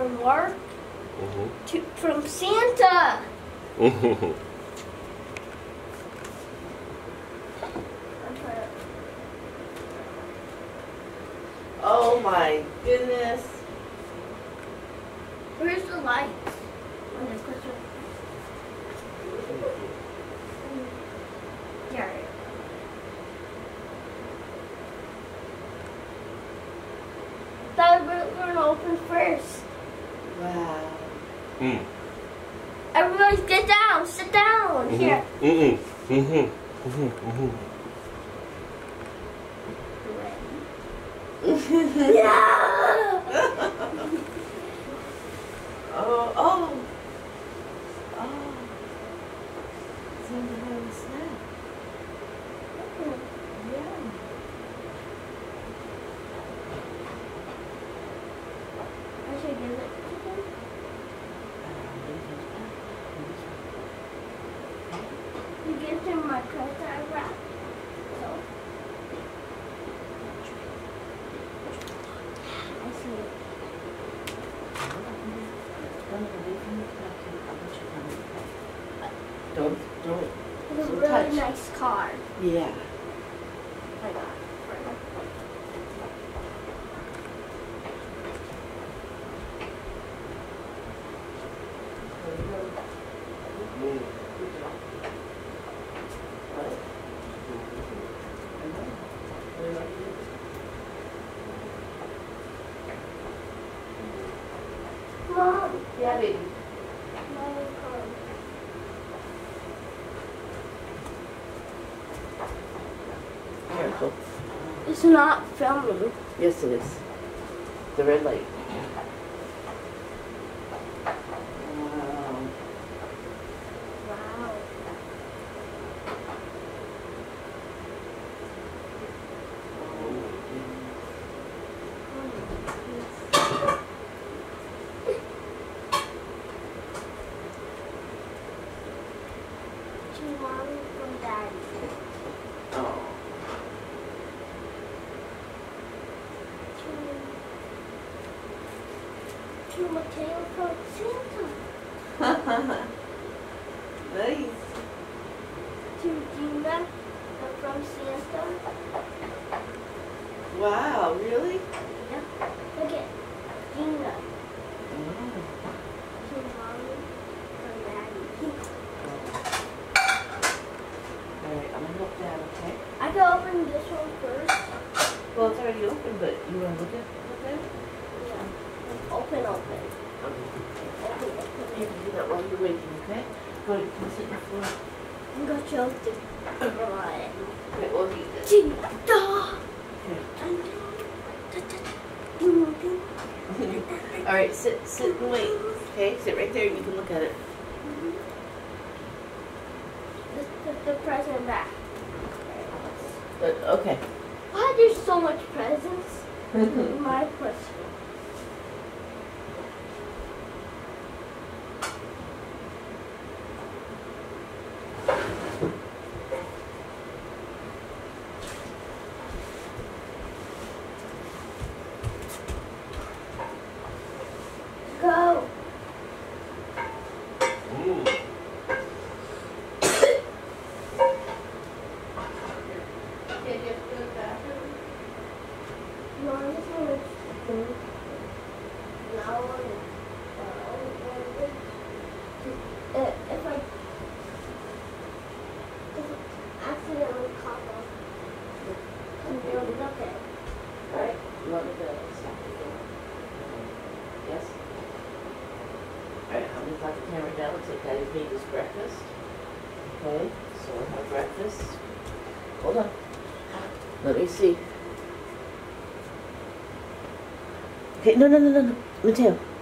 from work from Santa. Oh my goodness. Where's the lights? On the Christmas. There. That we're gonna open first. Wow. Everybody get down, sit down. Here. Yeah. Oh. Santa has a snack. Yeah. I should give it to him. You give him my credit wrap. So. I see it. Don't. It's a Don't really touch. nice car. Yeah. I got it. Mom. Yeah, baby. Careful. It's not filming. Yes, it is. The red light. Wow. Wow. Mommy from Daddy. Oh. To Mateo from Santa. Nice. To Gina from Santa. Wow, really? Yep. Look at Gina. To Mommy from Daddy. Alright, I'm gonna look down, okay? I can open this one first. Well, it's already open, but you wanna look at it? Yeah. Open. Okay. You can do that while you're waiting, okay? Go ahead, come sit on the floor. I'm gonna show the Okay, well, you Gina. Alright, sit and wait. Okay, sit right there and you can look at it. Let's put the present back. Okay. Why are there so much presents? My question. Go. If I accidentally cough off, you'll look at it. Alright, you want me to stop the door? Yes? Alright, I'm gonna put the camera down and take Daddy's made his breakfast. Okay, so we'll have breakfast. Hold on. Let me see. Okay, no. Mateo.